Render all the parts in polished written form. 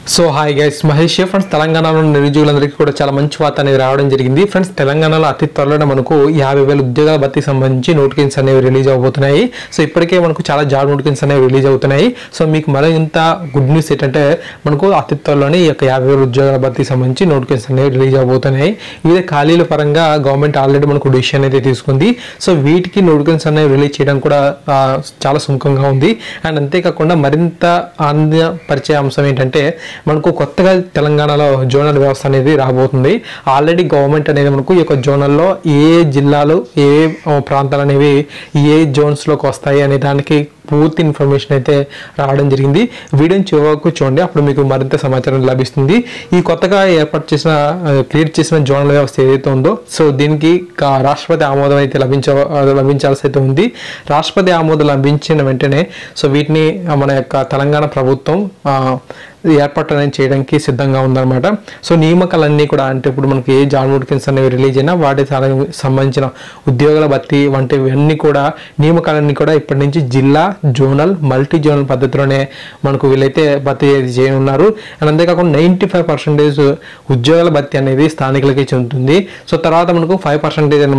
So hi guys, Mahesh friends. తెలంగాణలో నిరుద్యోగులందరికీ కూడా చాలా మంచి వార్త అనేది రావడం జరిగింది. ఫ్రెండ్స్, తెలంగాణలో అతి త్వరలోనే మనకు 50,000 ఉద్యోగాల భర్తీకి సంబంధించి నోటిఫికేషన్స్ అనేవి రిలీజ్ అవబోతున్నాయి. సో ఇప్పటికే మనకు చాలా జాబ్ నోటిఫికేషన్స్ అనేవి రిలీజ్ అవుతున్నాయి. సో మీకు మరింత గుడ్ న్యూస్ ఏంటంటే మనకు అతి త్వరలోనే ఈ యొక్క 50,000 ఉద్యోగాల భర్తీకి సంబంధించి నోటిఫికేషన్స్ అనేవి రిలీజ్ అవబోతున్నాయి. వివిధ ఖాళీల పరంగా గవర్నమెంట్ ఆల్రెడీ మనకు డిసిషన్ అయితే తీసుకుంది. సో వీటికి నోటిఫికేషన్స్ అనేవి రిలీజ్ చేయడం కూడా చాలా సుముఖంగా ఉంది. అండ్ అంతేకాకుండా మరింత ఆనందపరిచే అంశం ఏంటంటే మనకు కొత్తగా తెలంగాణలో జోనల్ వ్యవస్థ అనేది రాబోతుంది. ఆల్రెడీ గవర్నమెంట్ అనేది మనకు ఈ యొక్క జోనల్లో ఏ జిల్లాలు ఏ ప్రాంతాలు అనేవి ఏ జోన్స్లోకి వస్తాయి అనే దానికి పూర్తి ఇన్ఫర్మేషన్ అయితే రావడం జరిగింది. వీడియోని చివరకు చూడండి, అప్పుడు మీకు మరింత సమాచారం లభిస్తుంది. ఈ కొత్తగా ఏర్పాటు చేసిన క్రియేట్ చేసిన జోనల్ వ్యవస్థ ఏదైతే ఉందో సో దీనికి రాష్ట్రపతి ఆమోదం అయితే లభించాల్సి అయితే ఉంది. రాష్ట్రపతి ఆమోదం లభించిన వెంటనే సో వీటిని మన యొక్క తెలంగాణ ప్రభుత్వం ఏర్పాటు అనేది చేయడానికి సిద్ధంగా ఉందన్నమాట. సో నియామకాలన్నీ కూడా అంటే ఇప్పుడు మనకి ఏ జాబ్ నోటిఫికేషన్స్ అనేవి రిలీజ్ అయినా వాటికి సంబంధించిన ఉద్యోగాల భర్తీ వంటివన్నీ కూడా నియామకాలన్నీ కూడా ఇప్పటి నుంచి జిల్లా, జోనల్, మల్టీ జోనల్ పద్ధతిలోనే మనకు వీళ్ళైతే భర్తీ చేయనున్నారు. అండ్ అంతేకాకుండా 95% ఉద్యోగాల భర్తీ అనేది స్థానికులకి చెందుతుంది. సో తర్వాత మనకు 5%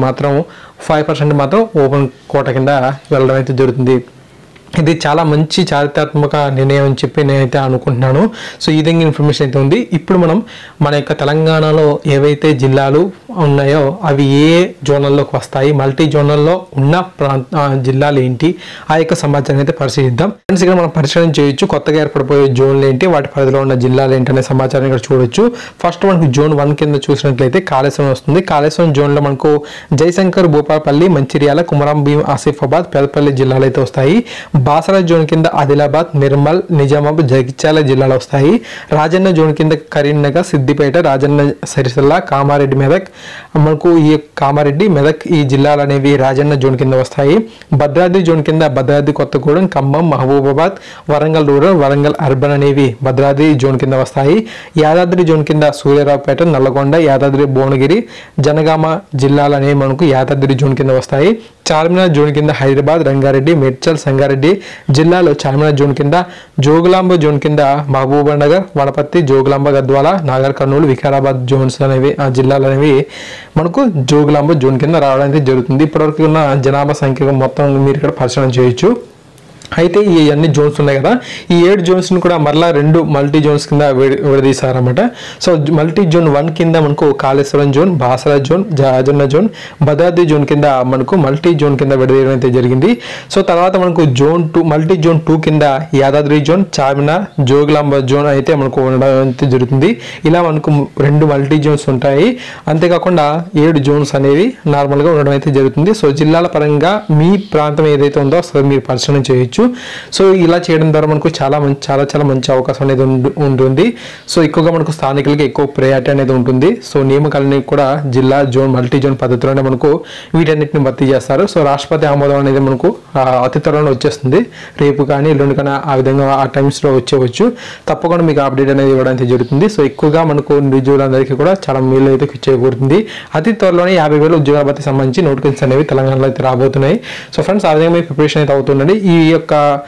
మాత్రం ఓపెన్ కోట కింద వెళ్ళడం అయితే జరుగుతుంది. ఇది చాలా మంచి చారిత్రాత్మక నిర్ణయం అని చెప్పి నేనైతే అనుకుంటున్నాను. సో ఈ విధంగా ఇన్ఫర్మేషన్ అయితే ఉంది. ఇప్పుడు మనం మన యొక్క తెలంగాణలో ఏవైతే జిల్లాలు ఉన్నాయో అవి ఏ జోనల్లోకి వస్తాయి, మల్టీ జోనల్లో ఉన్న జిల్లాలు ఏంటి, ఆ యొక్క సమాచారం అయితే పరిశీలిద్దాం. ఫ్రెండ్స్, ఇక్కడ మనం పరిశీలన చేయొచ్చు కొత్తగా ఏర్పడిపోయే జోన్లు ఏంటి, వాటి పరిధిలో ఉన్న జిల్లాలు ఏంటి అనే సమాచారం ఇక్కడ చూడొచ్చు. ఫస్ట్ మనకు జోన్ 1 కింద చూసినట్లయితే కాళేశ్వరం వస్తుంది. కాళేశ్వరం జోన్లో మనకు జయశంకర్, భూపాలపల్లి, మంచిర్యాల, కుమరం భీం, ఆసిఫాబాద్, పెదపల్లి జిల్లాలు అయితే వస్తాయి. బాసర జోన్ కింద ఆదిలాబాద్, నిర్మల్, నిజామాబాద్, జగిత్యాల జిల్లాలు వస్తాయి. రాజన్న జోన్ కింద కరీంనగర్, సిద్దిపేట, రాజన్న సిరిసిల్ల, కామారెడ్డి, మెదక్, మనకు ఈ కామారెడ్డి, మెదక్ ఈ జిల్లాలు అనేవి రాజన్న జోన్ కింద వస్తాయి. భద్రాద్రి జోన్ కింద భద్రాద్రి, కొత్తగూడెం, ఖమ్మం, మహబూబాబాద్, వరంగల్ రూరల్, వరంగల్ అర్బన్ అనేవి భద్రాద్రి జోన్ కింద వస్తాయి. యాదాద్రి జోన్ కింద సూర్యారావుపేట, నల్లగొండ, యాదాద్రి, భువనగిరి, జనగామ జిల్లాలు అనేవి మనకు యాదాద్రి జోన్ కింద వస్తాయి. చార్మినార్ జోన్ కింద హైదరాబాద్, రంగారెడ్డి, మేడ్చల్, సంగారెడ్డి జిల్లాలో చార్మినార్ జోన్ కింద, జోగులాంబ జోన్ కింద మహబూబానగర్, వనపర్తి, జోగులాంబ, గద్వాల, నాగర్ కర్నూలు, వికారాబాద్ జోన్స్ అనేవి ఆ జిల్లాలు అనేవి మనకు జోగులాంబ జోన్ కింద రావడానికి జరుగుతుంది. ఇప్పటివరకు ఉన్న జనాభా సంఖ్య మొత్తం మీరు ఇక్కడ పరిశీలన చేయొచ్చు. అయితే ఈ అన్ని జోన్స్ ఉన్నాయి కదా, ఈ 7 జోన్స్ని కూడా మరలా 2 మల్టీ జోన్స్ కింద విడదీశారన్నమాట. సో మల్టీ జోన్ 1 కింద మనకు Kaleshwaram zone, Basara zone, Rajanna zone, Bhadradri zone కింద మనకు మల్టీ జోన్ కింద విడదీయడం అయితే జరిగింది. సో తర్వాత మనకు జోన్ 2 మల్టీ జోన్ 2 కింద యాదాద్రి జోన్, చార్మినార్, జోగులాంబ జోన్ అయితే మనకు ఉండడం అయితే జరుగుతుంది. ఇలా మనకు 2 మల్టీ జోన్స్ ఉంటాయి. అంతేకాకుండా 7 జోన్స్ అనేవి నార్మల్గా ఉండడం అయితే జరుగుతుంది. సో జిల్లాల పరంగా మీ ప్రాంతం ఏదైతే ఉందో అసలు మీరు పరిశీలన చేయొచ్చు. సో ఇలా చేయడం ద్వారా మనకు చాలా మంచి అవకాశం అనేది ఉంటుంది. సో ఎక్కువగా మనకు స్థానికులకి ఎక్కువ ప్రయారిటీ అనేది ఉంటుంది. సో నియామకాలని కూడా జిల్లా, జోన్, మల్టీ జోన్ పద్ధతిలోనే మనకు వీటన్నిటిని భర్తీ చేస్తారు. సో రాష్ట్రపతి ఆమోదం అనేది మనకు అతి త్వరలో వచ్చేస్తుంది. రేపు కానీ ఎల్లుండి కానీ ఆ విధంగా ఆ టైమ్స్లో వచ్చేవచ్చు. తప్పకుండా మీకు అప్డేట్ అనేది ఇవ్వడానికి జరుగుతుంది. సో ఎక్కువగా మనకు నిరుద్యోగులందరికీ కూడా చాలా మేలు అయితే చేకూరుతుంది. అతి త్వరలోనే 50,000 ఉద్యోగాల భర్తీ సంబంధించి నోటిఫికేషన్స్ అనేవి తెలంగాణలో అయితే రాబోతున్నాయి. సో ఫ్రెండ్స్, ఆ విధంగా మీ ప్రిపరేషన్ అయితే అవుతుందండి. ఈ యొక్క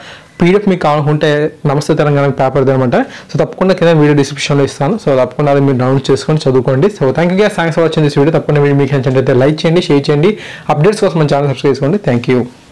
PDF మీకు కావాలనుకుంటే నమస్తే తెలంగాణ పేపర్ అనమాట. సో తప్పకుండా కింద వీడియో డిస్క్రిప్షన్లో ఇస్తాను. సో తప్పకుండా అది మీరు డౌన్లోడ్ చేసుకొని చదువుకోండి. So thank you, thanks for watching this video. తప్పకుండా మీకు నచ్చినట్లయితే లైక్ చేయండి, షేర్ చేయండి. అప్డేట్స్ కోసం మన ఛానల్ సబ్స్క్రైబ్ చేసుకోండి. Thank you.